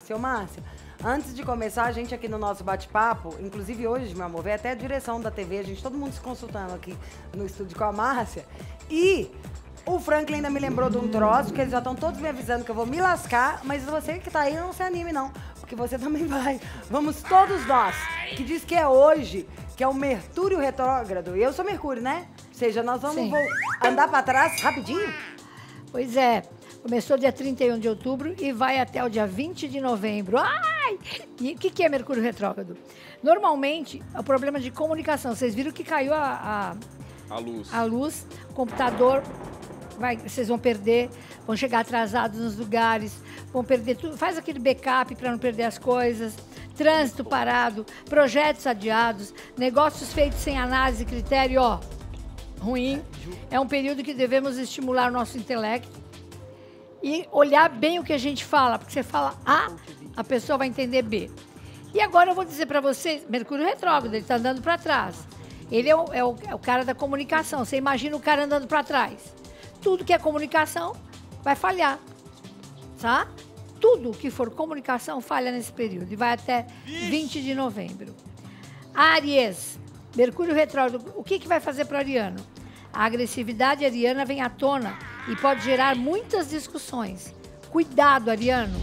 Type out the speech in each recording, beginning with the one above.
Seu Márcio, antes de começar, a gente aqui no nosso bate-papo, inclusive hoje, meu amor, veio até a direção da TV, a gente, todo mundo se consultando aqui no estúdio com a Márcia. E o Franklin ainda me lembrou de um troço, que eles já estão todos me avisando que eu vou me lascar, mas você que tá aí, não se anime, não. Porque você também vai. Vamos todos nós, que diz que é hoje, que é o Mercúrio retrógrado. E eu sou Mercúrio, né? Ou seja, nós vamos andar pra trás rapidinho? Pois é. Começou dia 31 de outubro e vai até o dia 20 de novembro. Ai! E o que é Mercúrio retrógrado? Normalmente, é o problema de comunicação. Vocês viram que caiu a luz, computador, vocês vão perder, vão chegar atrasados nos lugares, vão perder tudo. Faz aquele backup para não perder as coisas. Trânsito parado, projetos adiados, negócios feitos sem análise e critério, ó, ruim. É um período que devemos estimular o nosso intelecto e olhar bem o que a gente fala, porque você fala A, a pessoa vai entender B. E agora eu vou dizer para vocês, Mercúrio retrógrado, ele está andando para trás. Ele é o cara da comunicação. Você imagina o cara andando para trás. Tudo que é comunicação vai falhar, tá? Tudo que for comunicação falha nesse período e vai até 20 de novembro. Áries, Mercúrio retrógrado, o que vai fazer para o ariano? A agressividade ariana vem à tona e pode gerar muitas discussões. Cuidado, ariano.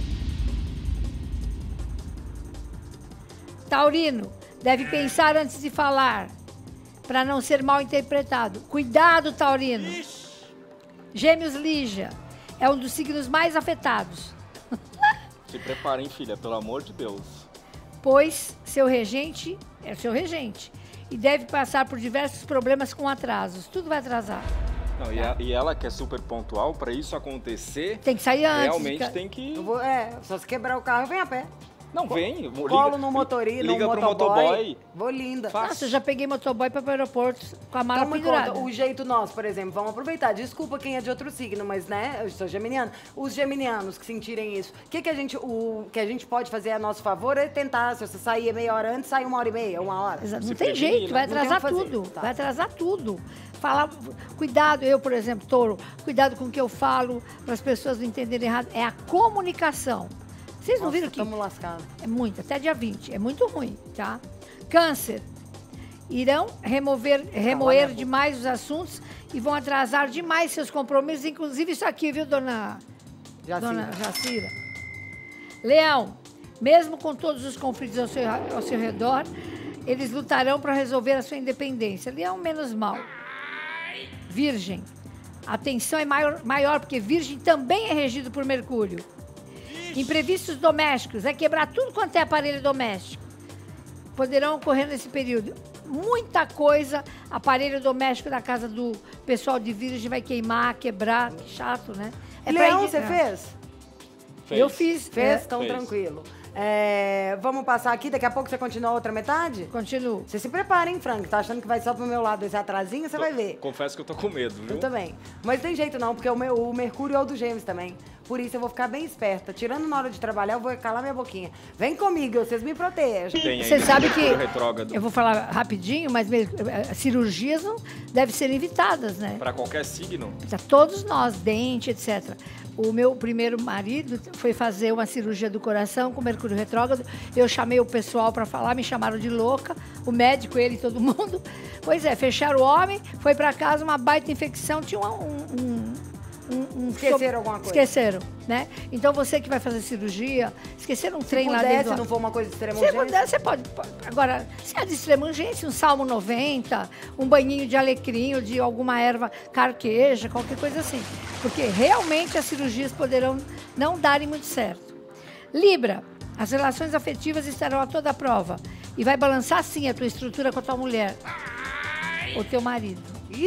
Taurino, deve pensar antes de falar, para não ser mal interpretado. Cuidado, taurino. Gêmeos, Lígia, é um dos signos mais afetados. Se preparem, filha, pelo amor de Deus. Pois seu regente é seu regente e deve passar por diversos problemas com atrasos. Tudo vai atrasar. Não, e ela que é super pontual, para isso acontecer... Tem que sair antes. Realmente tem que... Só se quebrar o carro, eu venho a pé. Não, vem. Colo no motorista, liga no pro motoboy. Vou linda. Nossa, eu já peguei motoboy para o aeroporto com a mala pendurada. O jeito nosso, por exemplo, vamos aproveitar. Desculpa quem é de outro signo, mas, né, eu sou geminiana. Os geminianos que sentirem isso, o que a gente pode fazer a nosso favor é tentar, se você sair meia hora antes, sair 1h30, 1 hora. Exato. Não tem jeito, vai atrasar tudo. Tá. Vai atrasar tudo. Falar, cuidado, eu, por exemplo, touro, cuidado com o que eu falo, para as pessoas não entenderem errado. É a comunicação. Vocês não viram que... Estamos lascados. É muito, até dia 20. É muito ruim, tá? Câncer. Irão remoer demais os assuntos e vão atrasar demais seus compromissos, inclusive isso aqui, viu, dona Jacira? Leão. Mesmo com todos os conflitos ao seu redor, eles lutarão para resolver a sua independência. Leão, menos mal. Virgem. A tensão é maior porque Virgem também é regido por Mercúrio. Imprevistos domésticos, é quebrar tudo quanto é aparelho doméstico. Poderão ocorrer nesse período. Muita coisa, aparelho doméstico da casa do pessoal de Virgem vai queimar, quebrar, que chato, né? Leão, você fez? Eu fiz. Fez, tão tranquilo. Vamos passar aqui, daqui a pouco você continua a outra metade? Continuo. Você se prepara, hein, Frank? Tá achando que vai só pro meu lado esse atrasinho? Você vai ver. Confesso que eu tô com medo, viu? Eu também. Mas tem jeito não, porque o Mercúrio é o do Gêmeos também. Por isso eu vou ficar bem esperta. Tirando na hora de trabalhar, eu vou calar minha boquinha. Vem comigo, vocês me protejam. Você sabe que... Eu vou falar rapidinho, mas cirurgias não devem ser evitadas, né? Para qualquer signo? Para todos nós, dente, etc. O meu primeiro marido foi fazer uma cirurgia do coração com Mercúrio retrógrado. Eu chamei o pessoal para falar, me chamaram de louca. O médico, ele e todo mundo. Pois é, fecharam o homem, foi para casa, uma baita infecção. Tinha esqueceram alguma coisa. Esqueceram, né? Então você que vai fazer cirurgia, esqueceram um trem lá dentro. Se não for uma coisa de extrema urgência. Se puder, você pode. Agora, se é de extrema urgência, um Salmo 90, um banhinho de alecrim ou de alguma erva carqueja, qualquer coisa assim. Porque realmente as cirurgias poderão não darem muito certo. Libra, as relações afetivas estarão a toda prova. E vai balançar sim a tua estrutura com a tua mulher. Ou teu marido.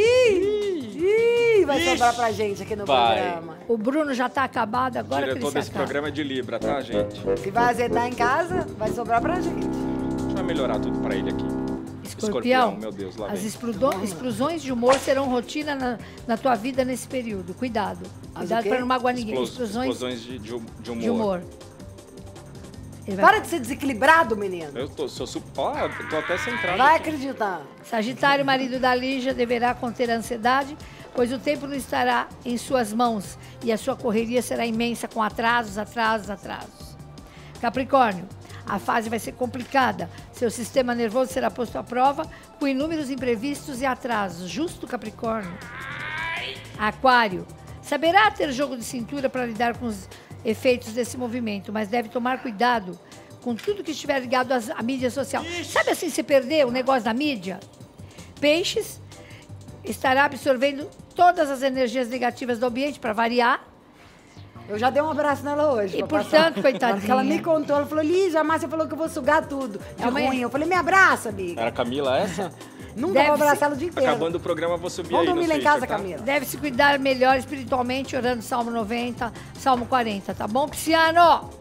Vai sobrar pra gente aqui no programa. O Bruno já tá acabado agora. O diretor desse programa é de Libra, tá, gente? Se vai azedar em casa, vai sobrar pra gente. A gente vai melhorar tudo pra ele aqui. Escorpião, meu Deus, lá as vem. explosões de humor serão rotina na tua vida nesse período. Cuidado. Cuidado pra não magoar ninguém. Explosões de humor. Para de ser desequilibrado, menino. Eu tô até centrado. Vai acreditar. Sagitário, marido da Lígia, deverá conter a ansiedade, pois o tempo não estará em suas mãos e a sua correria será imensa com atrasos. Capricórnio, a fase vai ser complicada. Seu sistema nervoso será posto à prova com inúmeros imprevistos e atrasos. Justo, Capricórnio. Aquário, saberá ter jogo de cintura para lidar com os efeitos desse movimento, mas deve tomar cuidado com tudo que estiver ligado à mídia social. Sabe assim, se perder o negócio da mídia? Peixes, estará absorvendo todas as energias negativas do ambiente, para variar. Eu já dei um abraço nela hoje. E, portanto, coitadinha. Porque ela me contou, ela falou, Lígia, a Márcia falou que eu vou sugar tudo. De ruim. Eu falei, me abraça, amiga. Era a Camila essa? Nunca vou abraçar ela o dia inteiro. Acabando o programa, vou subir Vamos aí no dormir lá em Twitter, casa, tá? Camila. Deve se cuidar melhor espiritualmente, orando Salmo 90, Salmo 40, tá bom, Pisciano?